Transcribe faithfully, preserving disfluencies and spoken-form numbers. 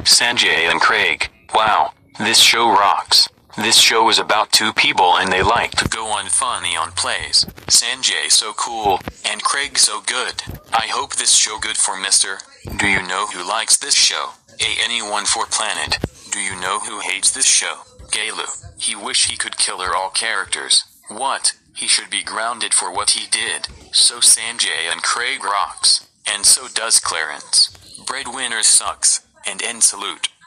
Sanjay and Craig. Wow, this show rocks. This show is about two people and they like to go on funny on plays. Sanjay so cool, and Craig so good. I hope this show good for mister. Do you know who likes this show? A anyone for planet. Do you know who hates this show? Galu. He wish he could kill her all characters. What? He should be grounded for what he did. So Sanjay and Craig rocks. And so does Clarence. Breadwinner sucks. And end salute.